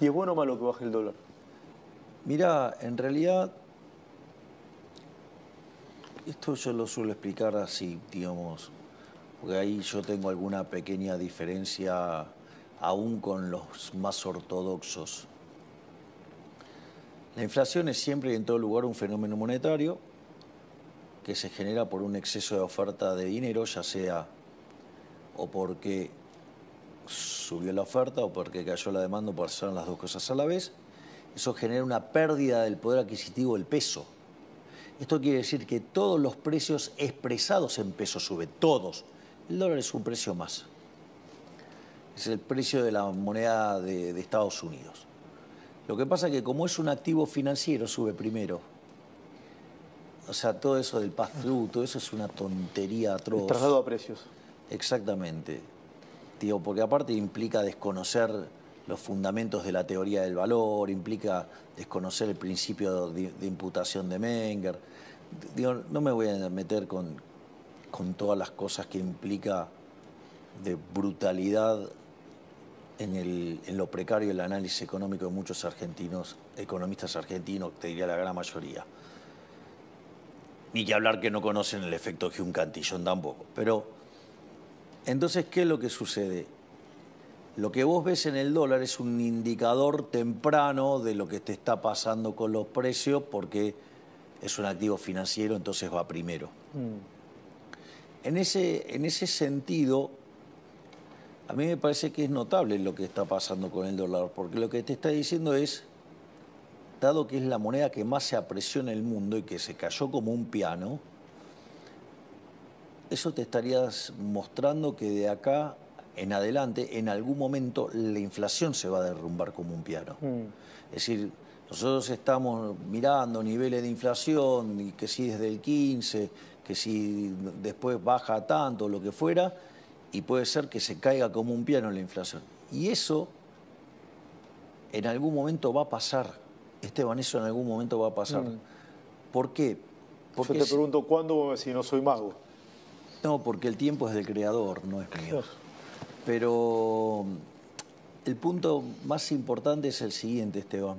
¿Y es bueno o malo que baje el dólar? Mira, en realidad, esto yo lo suelo explicar así, digamos, porque ahí yo tengo alguna pequeña diferencia aún con los más ortodoxos. La inflación es siempre y en todo lugar un fenómeno monetario que se genera por un exceso de oferta de dinero, ya sea o porque subió la oferta o porque cayó la demanda, o pasaron las dos cosas a la vez. Eso genera una pérdida del poder adquisitivo del peso. Esto quiere decir que todos los precios expresados en pesos suben, todos. El dólar es un precio más. Es el precio de la moneda de Estados Unidos. Lo que pasa es que como es un activo financiero, sube primero. O sea, todo eso del pass-through, todo eso es una tontería atroz. El traslado a precios. Exactamente. Digo, porque aparte implica desconocer los fundamentos de la teoría del valor, implica desconocer el principio de imputación de Menger. Digo, no me voy a meter con todas las cosas que implica de brutalidad en lo precario del análisis económico de muchos argentinos, economistas argentinos, te diría la gran mayoría. Ni que hablar que no conocen el efecto Hume Cantillon tampoco. Pero, entonces, ¿qué es lo que sucede? Lo que vos ves en el dólar es un indicador temprano de lo que te está pasando con los precios porque es un activo financiero, entonces va primero. En ese sentido, a mí me parece que es notable lo que está pasando con el dólar, porque lo que te está diciendo es, dado que es la moneda que más se apreció en el mundo y que se cayó como un piano, eso te estarías mostrando que de acá en adelante, en algún momento, la inflación se va a derrumbar como un piano. Es decir, nosotros estamos mirando niveles de inflación, y que si desde el 15, que si después baja tanto, lo que fuera, y puede ser que se caiga como un piano la inflación. Y eso en algún momento va a pasar. Esteban, eso en algún momento va a pasar. ¿Por qué? Porque yo te pregunto, ¿cuándo si no soy mago? No, porque el tiempo es del creador, no es mío. Pero el punto más importante es el siguiente, Esteban.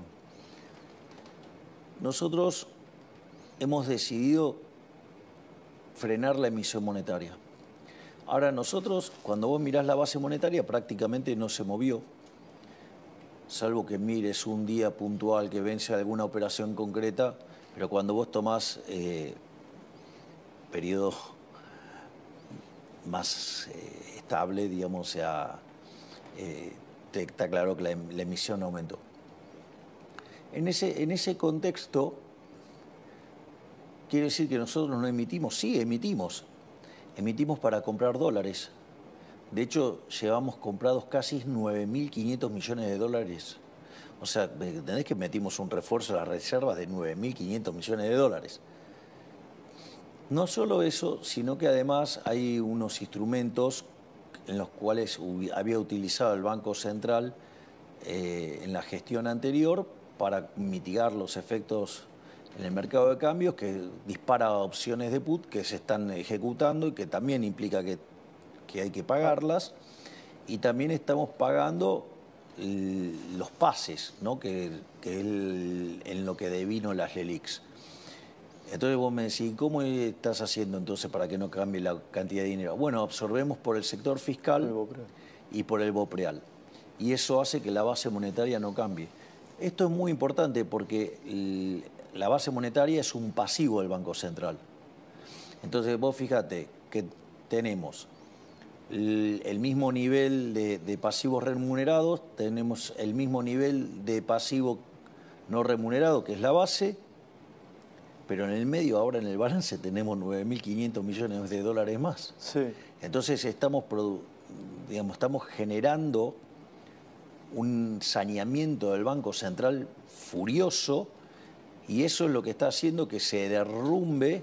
Nosotros hemos decidido frenar la emisión monetaria. Ahora nosotros, cuando vos mirás la base monetaria, prácticamente no se movió, salvo que mires un día puntual que vence alguna operación concreta, pero cuando vos tomás periodo más estable, digamos, o sea, está claro que la emisión aumentó. En ese contexto, quiere decir que nosotros no emitimos, sí emitimos para comprar dólares. De hecho, llevamos comprados casi 9.500 millones de dólares. O sea, ¿entendés que metimos un refuerzo a las reservas de 9.500 millones de dólares? No solo eso, sino que además hay unos instrumentos en los cuales había utilizado el Banco Central en la gestión anterior para mitigar los efectos en el mercado de cambios, que dispara opciones de put que se están ejecutando y que también implica que hay que pagarlas. Y también estamos pagando los pases, ¿no? que es en lo que devino las LELIQs. Entonces vos me decís, ¿cómo estás haciendo entonces para que no cambie la cantidad de dinero? Bueno, absorbemos por el sector fiscal y por el BOPREAL. Y eso hace que la base monetaria no cambie. Esto es muy importante porque la base monetaria es un pasivo del Banco Central. Entonces vos fíjate que tenemos el mismo nivel de pasivos remunerados, tenemos el mismo nivel de pasivo no remunerado, que es la base, pero en el medio, ahora en el balance, tenemos 9.500 millones de dólares más. Sí. Entonces estamos generando un saneamiento del Banco Central furioso, y eso es lo que está haciendo que se derrumbe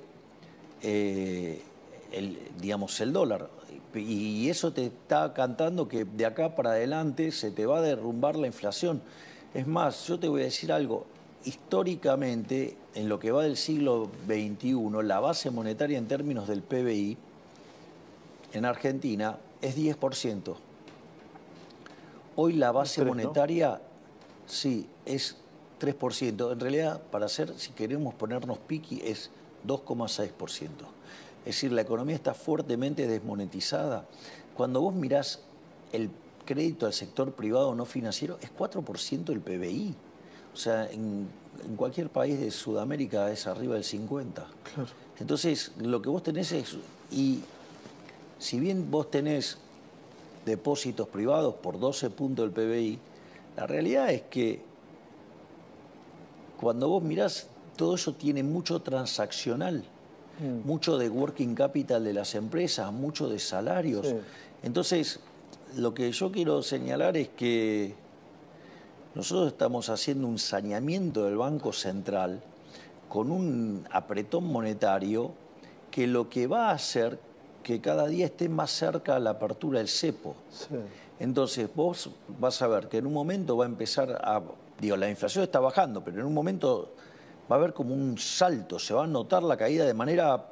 el dólar. Y eso te está cantando que de acá para adelante se te va a derrumbar la inflación. Es más, yo te voy a decir algo. Históricamente, en lo que va del siglo XXI, la base monetaria en términos del PBI en Argentina es 10%. Hoy la base monetaria Sí, es 3%. En realidad, para hacer, si queremos ponernos piqui, es 2,6%. Es decir, la economía está fuertemente desmonetizada. Cuando vos mirás el crédito al sector privado no financiero, es 4% del PBI. O sea, en cualquier país de Sudamérica es arriba del 50%. Claro. Entonces, lo que vos tenés es... Y si bien vos tenés depósitos privados por 12 puntos del PBI, la realidad es que cuando vos mirás, todo eso tiene mucho transaccional, mucho de working capital de las empresas, mucho de salarios. Sí. Entonces, lo que yo quiero señalar es que nosotros estamos haciendo un saneamiento del Banco Central con un apretón monetario que lo que va a hacer que cada día esté más cerca la apertura del cepo. Sí. Entonces vos vas a ver que en un momento va a empezar a... Digo, la inflación está bajando, pero en un momento va a haber como un salto, se va a notar la caída de manera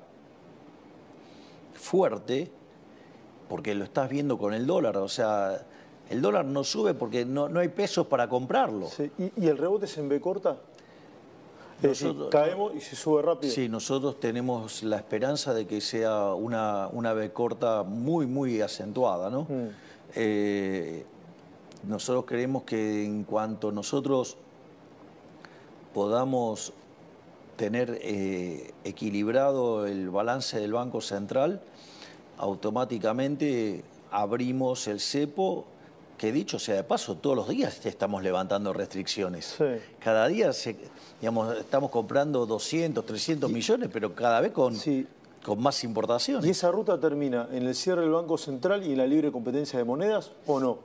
fuerte, porque lo estás viendo con el dólar. O sea, el dólar no sube porque no hay pesos para comprarlo. Sí. ¿Y el rebote es en B corta? Es decir, Nosotros- caemos y se sube rápido. Sí, nosotros tenemos la esperanza de que sea una B corta muy, muy acentuada, ¿no? Nosotros creemos que en cuanto nosotros podamos tener equilibrado el balance del Banco Central, automáticamente abrimos el cepo, que dicho sea de paso, todos los días estamos levantando restricciones. Sí. Cada día digamos, estamos comprando 200, 300 millones, pero cada vez con Sí. más importaciones. ¿Y esa ruta termina en el cierre del Banco Central y en la libre competencia de monedas o no?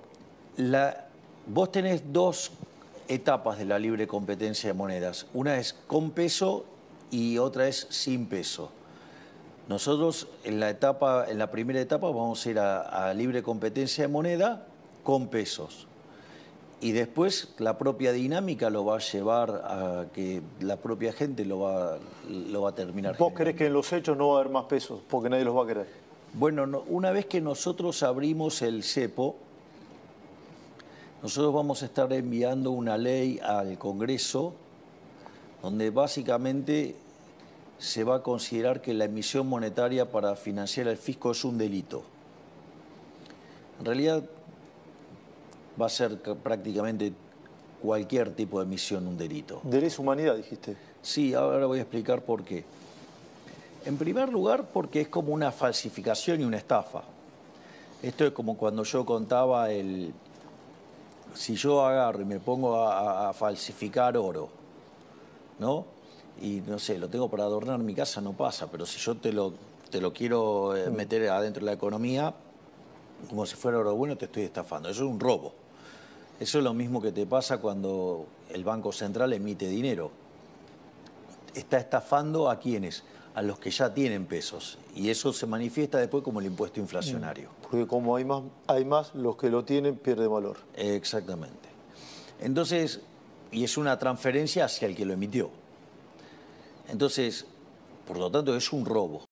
Vos tenés dos etapas de la libre competencia de monedas. Una es con peso y otra es sin peso. Nosotros en la primera etapa vamos a ir a libre competencia de moneda con pesos. Y después la propia dinámica lo va a llevar a que la propia gente lo va a terminar ¿Vos generando. creés que en los hechos no va a haber más pesos porque nadie los va a querer? Bueno, una vez que nosotros abrimos el cepo, nosotros vamos a estar enviando una ley al Congreso donde básicamente se va a considerar que la emisión monetaria para financiar el fisco es un delito. En realidad va a ser prácticamente cualquier tipo de emisión un delito. De lesa humanidad, dijiste. Sí, ahora voy a explicar por qué. En primer lugar, porque es como una falsificación y una estafa. Esto es como cuando yo contaba si yo agarro y me pongo a falsificar oro, ¿no? Y no sé, lo tengo para adornar mi casa, no pasa, pero si yo te lo quiero meter adentro de la economía, como si fuera oro bueno, te estoy estafando. Eso es un robo. Eso es lo mismo que te pasa cuando el Banco Central emite dinero. Está estafando ¿a quiénes? A los que ya tienen pesos. Y eso se manifiesta después como el impuesto inflacionario. Porque como hay más, los que lo tienen pierden valor. Exactamente. Entonces, y es una transferencia hacia el que lo emitió. Entonces, por lo tanto, es un robo.